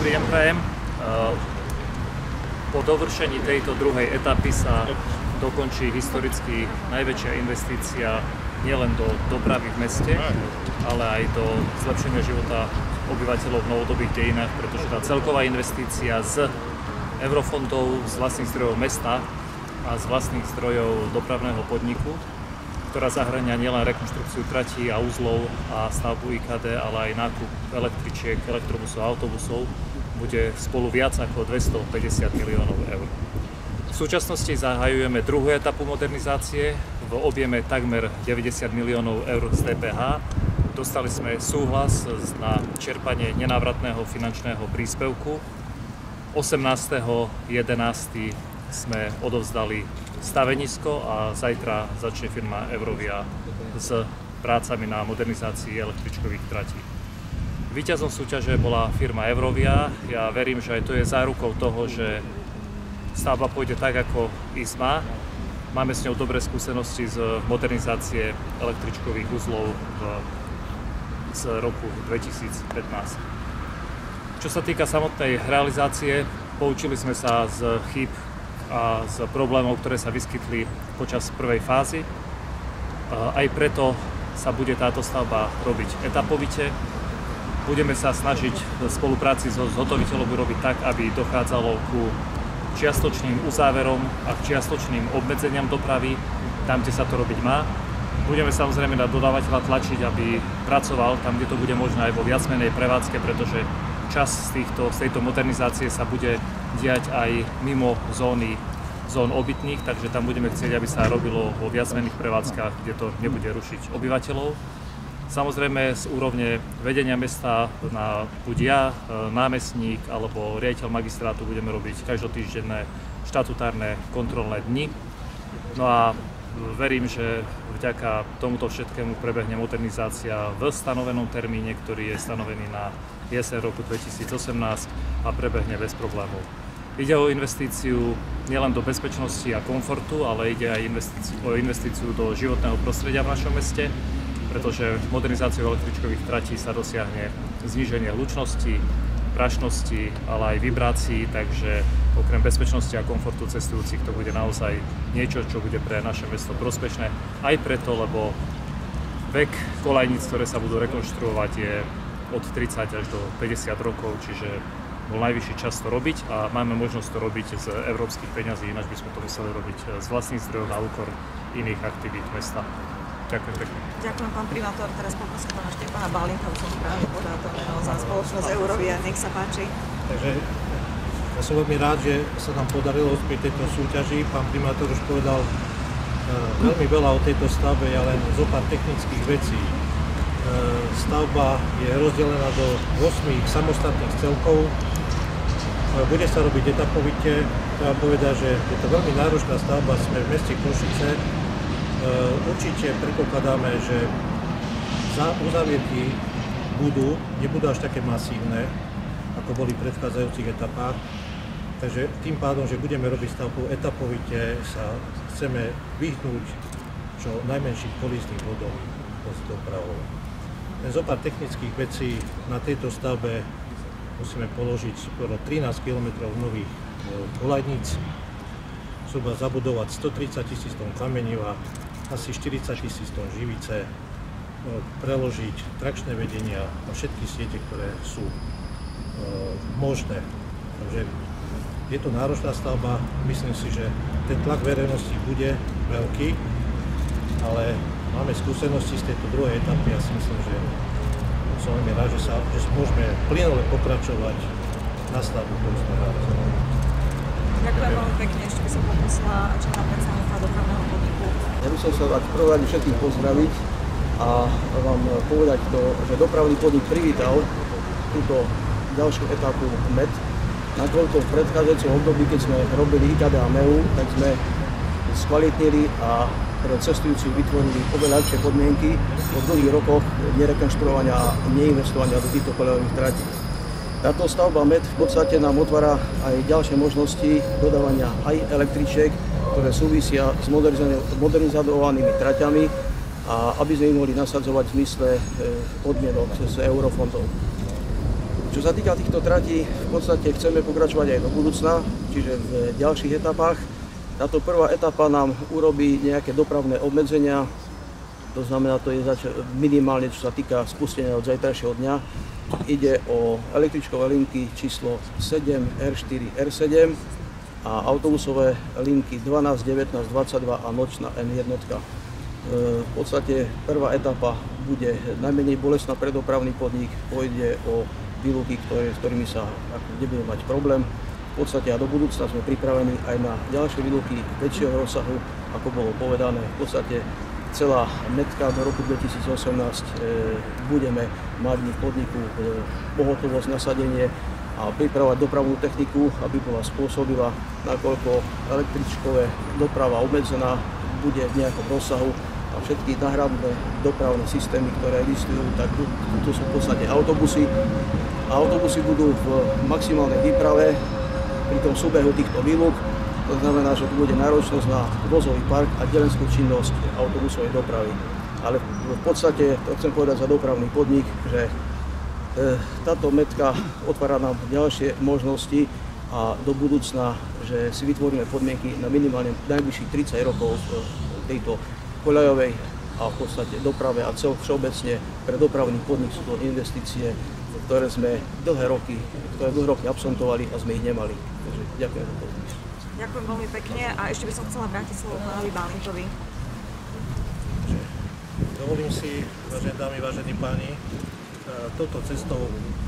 Dobrý deň prajem. Po dovršení tejto druhej etapy sa dokončí historicky najväčšia investícia nielen do dopravy v meste, ale aj do zlepšenia života obyvateľov v novodobých dejinách, pretože tá celková investícia z eurofondov, z vlastných zdrojov mesta a z vlastných zdrojov dopravného podniku, ktorá zahŕňa nielen rekonštrukciu tratí a uzlov a stavbu IKD, ale aj nákup električiek, elektrobusov a autobusov, bude spolu viac ako 250 miliónov eur. V súčasnosti zahajujeme druhú etapu modernizácie v objeme takmer 90 miliónov eur z DPH. Dostali sme súhlas na čerpanie nenávratného finančného príspevku. 18.11. sme odovzdali stavenisko a zajtra začne firma Eurovia s prácami na modernizácii električkových tratí. Víťazom súťaže bola firma Eurovia. Ja verím, že aj to je zárukou toho, že stavba pôjde tak, ako ísť má. Máme s ňou dobré skúsenosti z modernizácie električkových uzlov z roku 2015. Čo sa týka samotnej realizácie, poučili sme sa z chýb a z problémov, ktoré sa vyskytli počas prvej fázy. Aj preto sa bude táto stavba robiť etapovite. Budeme sa snažiť v spolupráci so zhotoviteľom urobiť tak, aby dochádzalo ku čiastočným uzáverom a k čiastočným obmedzeniam dopravy, tam, kde sa to robiť má. Budeme samozrejme na dodávateľa tlačiť, aby pracoval tam, kde to bude možné aj vo viacmenej prevádzke, pretože čas z tejto modernizácie sa bude diať aj mimo zón obytných, takže tam budeme chcieť, aby sa robilo vo viacmenných prevádzkach, kde to nebude rušiť obyvateľov. Samozrejme z úrovne vedenia mesta na buď ja, námestník alebo riaditeľ magistrátu budeme robiť každotýždenné štatutárne kontrolné dni. No a verím, že vďaka tomuto všetkému prebehne modernizácia v stanovenom termíne, ktorý je stanovený na jeseň roku 2018 a prebehne bez problémov. Ide o investíciu nielen do bezpečnosti a komfortu, ale ide aj o investíciu do životného prostredia v našom meste, pretože modernizáciou električkových tratí sa dosiahne zníženie hlučnosti, prašnosti, ale aj vibrácií, takže okrem bezpečnosti a komfortu cestujúcich to bude naozaj niečo, čo bude pre naše mesto prospešné. Aj preto, lebo vek kolajníc, ktoré sa budú rekonštruovať, je od 30 až do 50 rokov, čiže bol najvyšší čas to robiť a máme možnosť to robiť z európskych peňazí, ináč by sme to museli robiť z vlastných zdrojov na úkor iných aktivít mesta. Ďakujem pekne. Ďakujem, pán primátor. Teraz poprosím pána Štefana Balinka, už som správne povedal to meno, za spoločnosť Eurovia. Nech sa páči. Takže ja som veľmi rád, že sa nám podarilo pri tejto súťaži. Pán primátor už povedal veľmi veľa o tejto stavbe, ja len zo pár technických vecí. Stavba je rozdelená do 8 samostatných celkov. Bude sa robiť etapovite. Treba povedať, že je to veľmi náročná stavba. Sme v meste Košice. Určite predpokladáme, že uzavierky nebudú až také masívne, ako boli v predchádzajúcich etapách. Takže tým pádom, že budeme robiť stavbu etapovite, sa chceme vyhnúť čo najmenších kolíznych bodov s dopravou. Len zo pár technických vecí na tejto stavbe musíme položiť skoro 13 km nových kolajníc, zhruba zabudovať 130 000 tón kameniva, asi 40 000 tón živice, preložiť trakčné vedenia na všetky siete, ktoré sú možné. Takže je to náročná stavba, myslím si, že ten tlak verejnosti bude veľký, ale máme skúsenosti z tejto druhej etapy a si myslím, že som veľmi rád, že môžeme plynule pokračovať na stavbu, ktorú sme realizovali. Ďakujem veľmi pekne, ešte by som poprosila člena predstavníctva dopravného podniku. Ja by som sa v prvom rade všetkých pozdraviť a vám povedať to, že dopravný podnik privítal túto ďalšiu etapu MET. Nakoľko v predchádzajúcom období, keď sme robili IKD a MEU, tak sme skvalitnili a pre cestujúcich vytvorili oveľa lepšie podmienky po dlhých rokoch nerekonštruovania a neinvestovania do týchto kolejových tratí. Táto stavba MET v podstate nám otvára aj ďalšie možnosti dodávania aj električiek, ktoré súvisia s modernizovanými traťami a aby sme ich mohli nasadzovať v zmysle podmienok z eurofondov. Čo sa týka týchto tratí, v podstate chceme pokračovať aj do budúcna, čiže v ďalších etapách. Táto prvá etapa nám urobí nejaké dopravné obmedzenia, to znamená, to je minimálne, čo sa týka spustenia od zajtrajšieho dňa. Ide o električkové linky číslo 7, R4, R7 a autobusové linky 12, 19, 22 a nočná N1. V podstate prvá etapa bude najmenej bolestná pre dopravný podnik, pôjde o výluky, s ktorými sa nebudeme mať problém. V podstate a do budúcna sme pripravení aj na ďalšie výluky väčšieho rozsahu, ako bolo povedané. V podstate celá metka do roku 2018 budeme mať v podniku pohotovosť, nasadenie a pripravovať dopravnú techniku, aby bola spôsobila, nakoľko električkové doprava obmedzená bude v nejakom rozsahu a všetky náhradné dopravné systémy, ktoré existujú, tak tu sú v podstate autobusy. A autobusy budú v maximálnej výprave pri tom súbehu týchto výluk. To znamená, že tu bude náročnosť na vozový park a delenskú činnosť autobusovej dopravy. Ale v podstate, to chcem povedať za dopravný podnik, že táto metka otvára nám ďalšie možnosti a do budúcna, že si vytvoríme podmienky na minimálne najbližších 30 rokov v tejto koľajovej a v podstate doprave a všeobecne pre dopravný podnik sú to investície, ktoré sme dlhé roky absolvovali a sme ich nemali. Takže ďakujem za to. Ďakujem veľmi pekne a ešte by som chcela vrátiť slovo pánovi Bálinkovi. Dovolím si, vážené dámy, vážení páni, touto cestou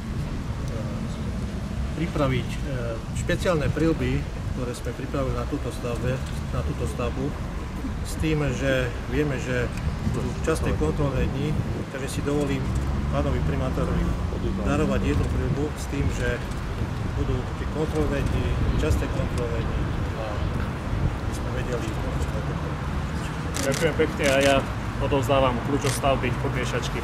pripraviť špeciálne prilby, ktoré sme pripravili na túto stavbu, s tým, že vieme, že budú časté kontrolné dni, takže si dovolím pánovi primátorovi darovať jednu prilbu s tým, že budú tie kontrolné dni, časté kontrolné dni a my sme vedeli. Ďakujem pekne a ja odovzdávam kľúč od stavby pod miešačky.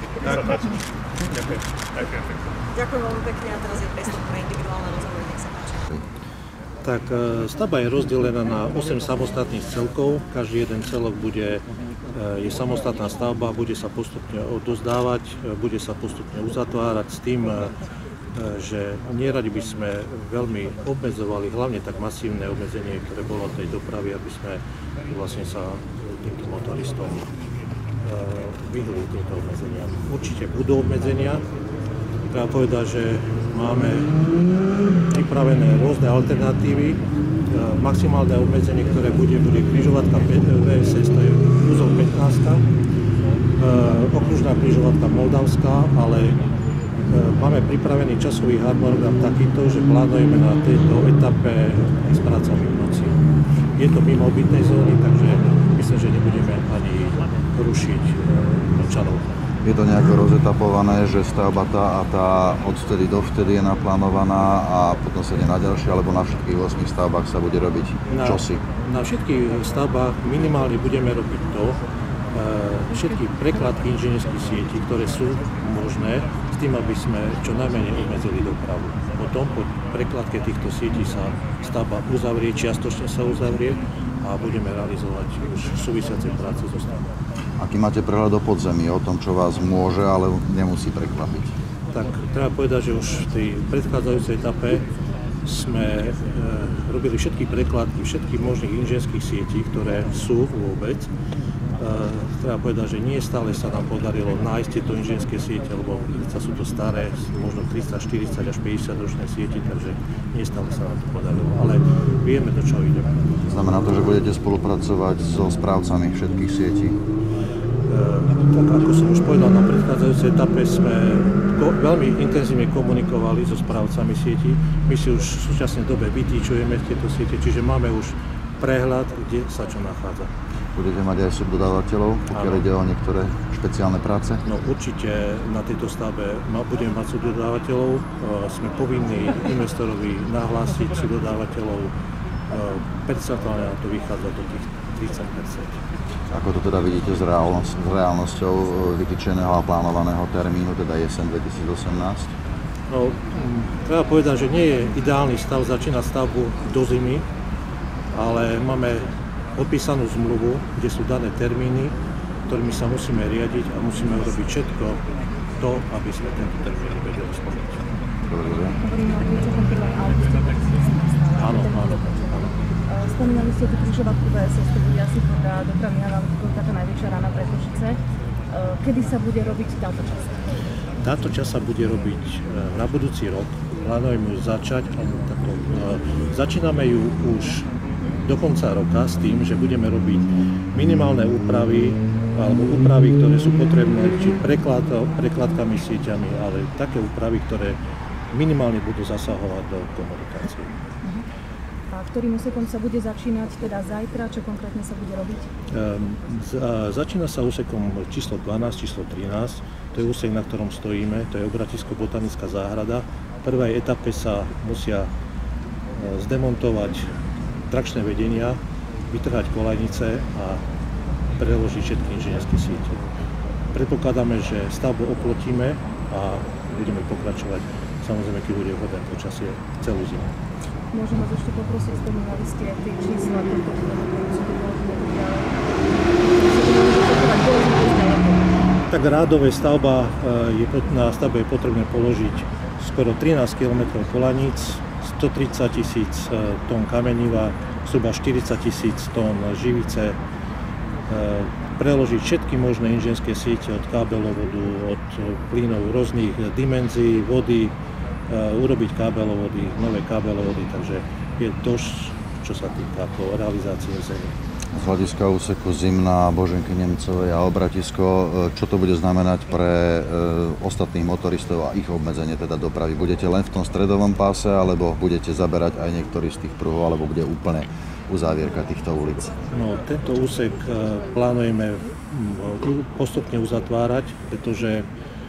Ďakujem. Ďakujem pekne. Ďakujem veľmi pekne a teraz je priestor pre individuálne rozhovory, nech sa páči. Tak stavba je rozdelená na 8 samostatných celkov. Každý jeden celok je samostatná stavba, bude sa postupne odozdávať, bude sa postupne uzatvárať s tým, že neradi by sme veľmi obmedzovali, hlavne tak masívne obmedzenie, ktoré bolo tej dopravy, aby sme vlastne sa týmto motoristom vyhli týmto obmedzeniam. Určite budú obmedzenia. Treba povedať, že máme pripravené rôzne alternatívy. Maximálne obmedzenie, ktoré bude križovatka VSS, to je úzol 15, okružná križovatka Moldavská, ale máme pripravený časový harmonogram takýto, že plánujeme na tejto etape aj s prácami v noci. Je to mimo obytnej zóny, takže myslím, že nebudeme ani rušiť občanov. Je to nejako rozetapované, že stavba tá a tá odvtedy dovtedy je naplánovaná a potom sa ide na ďalšie, alebo na všetkých 8 stavbách sa bude robiť čosi? Na všetkých stavbách minimálne budeme robiť to, všetky prekladky inžinierských sietí, ktoré sú možné, s tým, aby sme čo najmenej obmedzili dopravu. Potom po prekladke týchto sietí sa stavba uzavrie, čiastočne sa uzavrie a budeme realizovať už súvisiace práce so stavbou. Aký máte prehľad o podzemí, o tom, čo vás môže, ale nemusí prekvapiť? Tak treba povedať, že už v tej predchádzajúcej etape sme robili všetky prekladky všetkých možných inžinierských sietí, ktoré sú vôbec. Treba povedať, že nie stále sa nám podarilo nájsť tieto inžinierské siete, lebo sú to staré, možno 30, 40 až 50 ročné siete, takže nie stále sa nám to podarilo, ale vieme, do čoho ideme. Znamená to, že budete spolupracovať so správcami všetkých sietí? Tak ako som už povedal, na predchádzajúcej etape sme veľmi intenzívne komunikovali so správcami sietí. My si už v súčasnej dobe vytýčujeme tieto siete, čiže máme už prehľad, kde sa čo nachádza. Budete mať aj subdodávateľov, pokiaľ ide o niektoré špeciálne práce? No určite na tejto stavbe budeme mať subdodávateľov. Sme povinní investorovi nahlásiť subdodávateľov. Percentuálne na to vychádza do tých 30%. Ako to teda vidíte s reálnosťou vytýčeného a plánovaného termínu, teda jeseň 2018? No, treba povedať, že nie je ideálny stav začínať stavbu do zimy, ale máme podpísanú zmluvu, kde sú dané termíny, ktorými sa musíme riadiť a musíme urobiť všetko to, aby sme tento termín vedeli splniť. februári. Hovoríme o 31. auguste 2017. Áno, áno. Spomínali ste tú križovatku VSS, to bude asi prvá dopravná taká najväčšia rána pre Košice. Kedy sa bude robiť táto časť? Táto časť sa bude robiť na budúci rok. Plánujeme ju začať, začíname ju už do konca roka s tým, že budeme robiť minimálne úpravy alebo úpravy, ktoré sú potrebné, či prekladkami, sieťami, ale také úpravy, ktoré minimálne budú zasahovať do komunikácie. A ktorým úsekom sa bude začínať teda zajtra? Čo konkrétne sa bude robiť? Začína sa úsekom číslo 12, číslo 13. To je úsek, na ktorom stojíme. To je Obrativsko-botanická záhrada. V prvej etape sa musia zdemontovať trakčné vedenia, vytrhať kolajnice a preložiť všetky inžinierské siete. Predpokladáme, že stavbu oplotíme a budeme pokračovať, samozrejme, keď bude vhodné počasie, celú zimu. Môžem vás ešte poprosiť, spomínali ste tie čísla, koľko Tak rádové stavba, na stavbe je potrebné položiť skoro 13 km kolaníc, 130 000 tón kameniva, zhruba 40 000 tón živice, preložiť všetky možné inžinierské siete od kábelovodu, od plynov rôznych dimenzií, vody, urobiť kábelovody, nové kábelovody, takže je dosť, čo sa týka realizácie zemi. Z hľadiska úseku Zimná, Boženky Nemcovej a Obratisko, čo to bude znamenať pre ostatných motoristov a ich obmedzenie teda dopravy? Budete len v tom stredovom páse, alebo budete zaberať aj niektorý z tých pruhov, alebo bude úplne uzávierka týchto ulic? No, tento úsek plánujeme postupne uzatvárať, pretože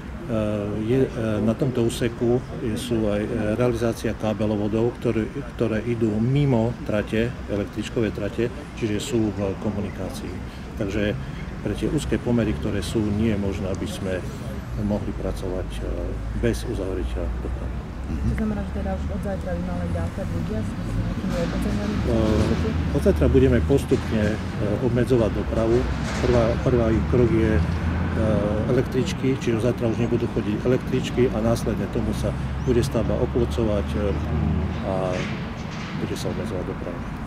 na tomto úseku sú aj realizácia kábelovodov, ktoré idú mimo trate, električkové trate, čiže sú v komunikácii. Takže pre tie úzke pomery, ktoré sú, nie je možné, aby sme mohli pracovať bez uzavretia dopravy. To znamená, že teda už od zajtra by mali ďalkať ľudia s nejakými obmedzeniami? Od zajtra budeme postupne obmedzovať dopravu. Prvý krok je električky, čiže zajtra už nebudú chodiť električky a následne tomu sa bude stavba oplocovať a bude sa obmedzovať doprava.